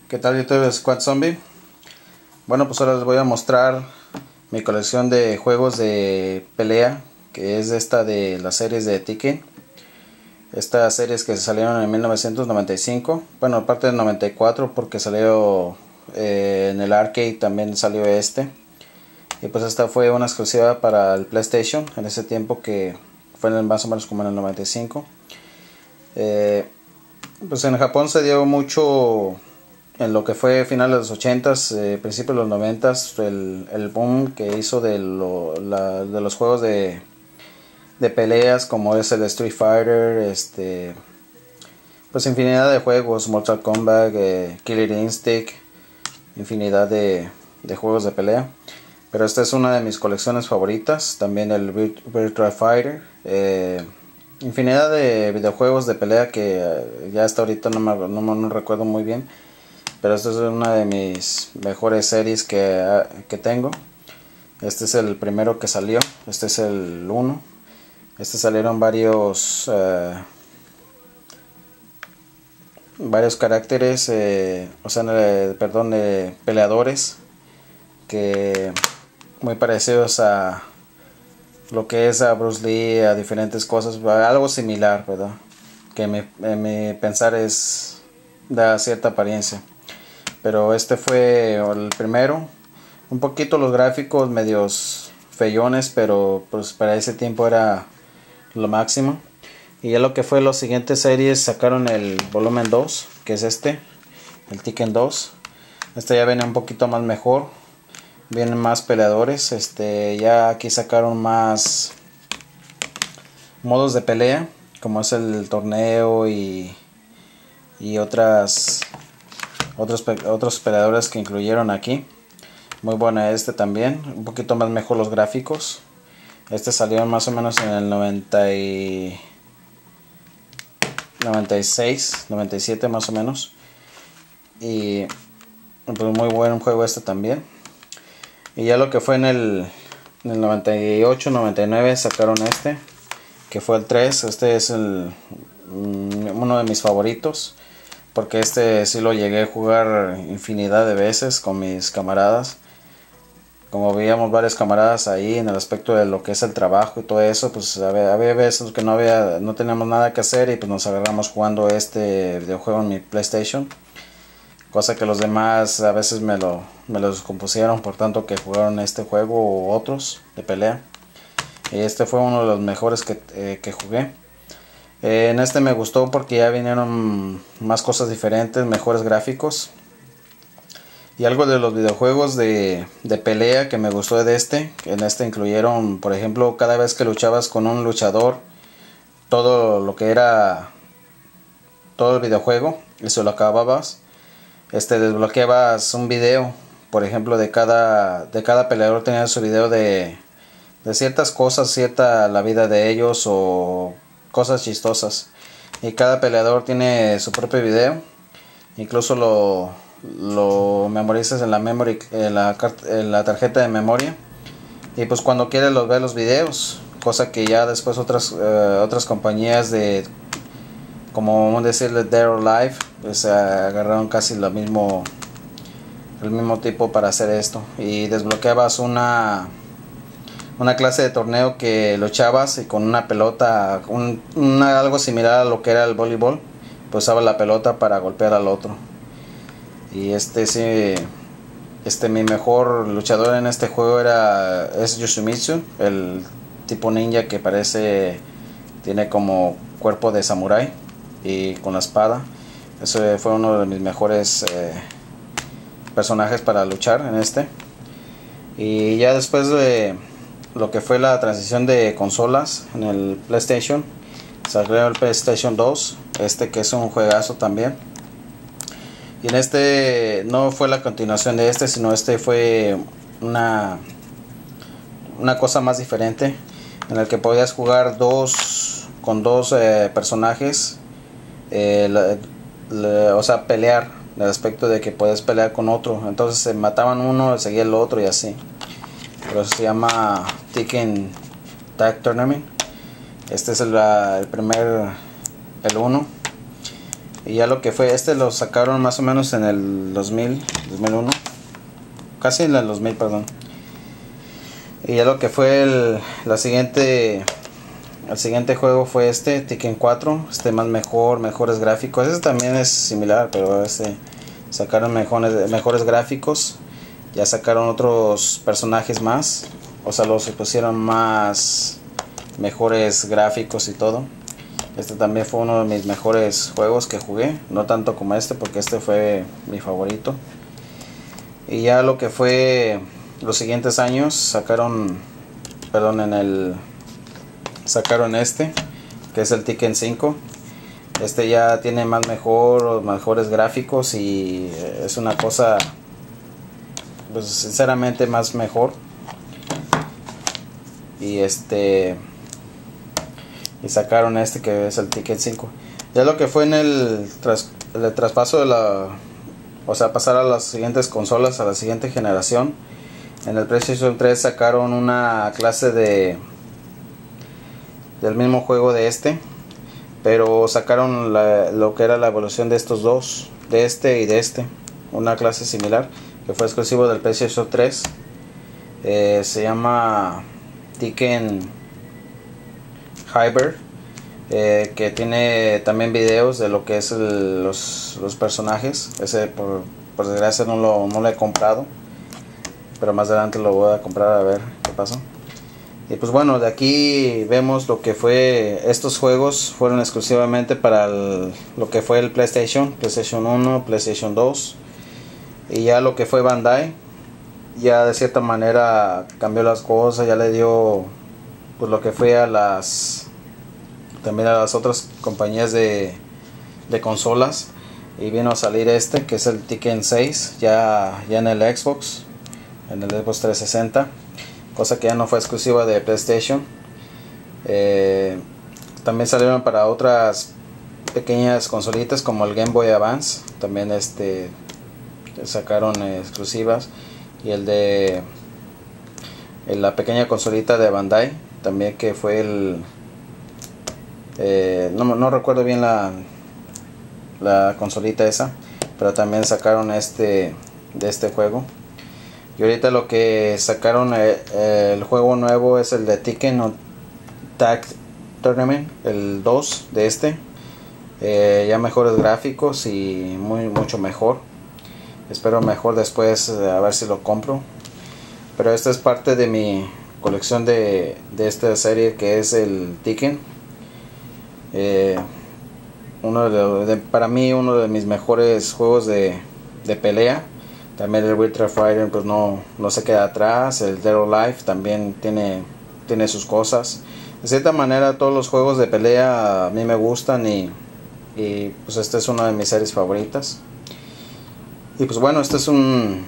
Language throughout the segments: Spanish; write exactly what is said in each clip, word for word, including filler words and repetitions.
¿Qué tal, YouTube? Squad Zombie. Bueno, pues ahora les voy a mostrar mi colección de juegos de pelea, que es esta de las series de Tekken. Estas series que salieron en mil novecientos noventa y cinco, bueno, aparte del noventa y cuatro, porque salió eh, en el arcade, también salió este. Y pues esta fue una exclusiva para el PlayStation en ese tiempo, que fue en el, más o menos como en el noventa y cinco. Eh, pues en Japón se dio mucho en lo que fue finales de los ochentas, eh, principios de los noventas, el, el boom que hizo de, lo, la, de los juegos de, de peleas, como es el Street Fighter, este, pues infinidad de juegos, Mortal Kombat, eh, Killer Instinct, infinidad de, de juegos de pelea. Pero esta es una de mis colecciones favoritas, también el Virtua Fighter, eh, infinidad de videojuegos de pelea que eh, ya hasta ahorita no me, no, no recuerdo muy bien. Pero esta es una de mis mejores series que, que tengo. Este es el primero que salió. Este es el uno. Este salieron varios uh, varios caracteres, eh, o sea, eh, perdón, eh, peleadores que muy parecidos a lo que es a Bruce Lee, a diferentes cosas, algo similar, ¿verdad? Que mi, en mi pensar es da cierta apariencia. Pero este fue el primero. Un poquito los gráficos medios feyones, pero pues para ese tiempo era lo máximo. Y ya lo que fue las siguientes series, sacaron el volumen dos, que es este, el Tekken dos. Este ya viene un poquito más mejor, vienen más peleadores. Este ya aquí sacaron más modos de pelea, como es el torneo y, y otras Otros, otros peleadores que incluyeron aquí. Muy buena este también. Un poquito más mejor los gráficos. Este salió más o menos en el noventa y... noventa y seis, noventa y siete más o menos. Y pues muy buen juego este también. Y ya lo que fue en el, en el noventa y ocho, noventa y nueve sacaron este, que fue el tres. Este es el, uno de mis favoritos, porque este sí lo llegué a jugar infinidad de veces con mis camaradas. Como veíamos varios camaradas ahí en el aspecto de lo que es el trabajo y todo eso, pues había, había veces que no había no teníamos nada que hacer y pues nos agarramos jugando este videojuego en mi PlayStation. Cosa que los demás a veces me lo me los compusieron, por tanto que jugaron este juego u otros de pelea. Y este fue uno de los mejores que, eh, que jugué. Eh, en este me gustó porque ya vinieron más cosas diferentes, mejores gráficos. Y algo de los videojuegos de, de pelea que me gustó de este, en este incluyeron, por ejemplo, cada vez que luchabas con un luchador, todo lo que era todo el videojuego, y se lo acababas, este, desbloqueabas un video, por ejemplo, de cada, de cada peleador tenía su video de, de ciertas cosas, cierta la vida de ellos o cosas chistosas. Y cada peleador tiene su propio video, incluso lo, lo memorizas en la memory, en la, en la tarjeta de memoria, y pues cuando quieres los ves los videos, cosa que ya después otras uh, otras compañías de, como un decirle Dead or Alive, pues uh, agarraron casi lo mismo, el mismo tipo para hacer esto. Y desbloqueabas una una clase de torneo que luchabas y con una pelota, un, una, algo similar a lo que era el voleibol, pues usaba la pelota para golpear al otro. Y este sí, este mi mejor luchador en este juego era es Yoshimitsu, el tipo ninja que parece, tiene como cuerpo de samurái y con la espada. Ese fue uno de mis mejores eh, personajes para luchar en este. Y ya después de lo que fue la transición de consolas en el PlayStation, salió el PlayStation dos, este que es un juegazo también. Y en este no fue la continuación de este, sino este fue una una cosa más diferente, en el que podías jugar dos con dos eh, personajes, eh, la, la, o sea, pelear, en el aspecto de que puedes pelear con otro. Entonces se mataban uno, seguía el otro y así. Pero se llama Tekken Tag Tournament. Este es el, el primer, el uno. Y ya lo que fue este lo sacaron más o menos en el dos mil, dos mil uno, casi en el dos mil, perdón. Y ya lo que fue el la siguiente el siguiente juego fue este Tekken cuatro, este más mejor, mejores gráficos. Este también es similar, pero este sacaron mejores mejores gráficos. Ya sacaron otros personajes más, o sea, los pusieron más mejores gráficos y todo. Este también fue uno de mis mejores juegos que jugué, no tanto como este, porque este fue mi favorito. Y ya lo que fue los siguientes años sacaron, perdón, en el sacaron este, que es el Tekken cinco. Este ya tiene más mejor, mejores gráficos y es una cosa, pues sinceramente más mejor. Y este y sacaron este que es el Tekken cinco. Ya lo que fue en el, tras, el traspaso de la, o sea, pasar a las siguientes consolas, a la siguiente generación. En el PlayStation tres sacaron una clase de del mismo juego de este, pero sacaron la, lo que era la evolución de estos dos, de este y de este, una clase similar que fue exclusivo del PlayStation tres. Eh, se llama Tekken Hyper, eh, que tiene también videos de lo que es el, los, los personajes. Ese por, por desgracia no lo, no lo he comprado, pero más adelante lo voy a comprar a ver qué pasa. Y pues bueno, de aquí vemos lo que fue, estos juegos fueron exclusivamente para el, lo que fue el PlayStation, PlayStation uno, PlayStation dos. Y ya lo que fue Bandai, ya de cierta manera cambió las cosas, ya le dio pues lo que fue a las también a las otras compañías de, de consolas, y vino a salir este que es el Tekken seis ya, ya en el Xbox, en el Xbox trescientos sesenta, cosa que ya no fue exclusiva de PlayStation. Eh, también salieron para otras pequeñas consolitas como el Game Boy Advance, también este sacaron eh, exclusivas, y el de la pequeña consolita de Bandai también, que fue el eh, no, no recuerdo bien la la consolita esa, pero también sacaron este de este juego. Y ahorita lo que sacaron eh, eh, el juego nuevo es el de Tekken Tag Tournament, el dos de este, eh, ya mejores gráficos y muy mucho mejor. Espero mejor después, eh, a ver si lo compro. Pero esta es parte de mi colección de, de esta serie que es el Tekken. Eh, uno de, de, para mí uno de mis mejores juegos de, de pelea. También el Virtua Fighter pues no, no se queda atrás. El Dead or Alive también tiene, tiene sus cosas. De cierta manera todos los juegos de pelea a mí me gustan, y, y pues esta es una de mis series favoritas. Y pues bueno, este es un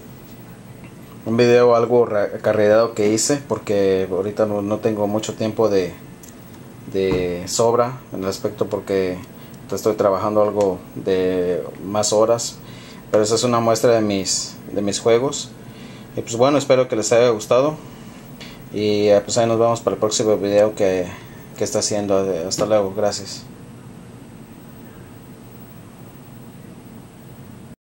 un video algo carreado que hice, porque ahorita no, no tengo mucho tiempo de, de sobra en el aspecto, porque estoy trabajando algo de más horas, pero esa es una muestra de mis de mis juegos. Y pues bueno, espero que les haya gustado, y pues ahí nos vemos para el próximo video que, que está haciendo. Hasta luego, gracias.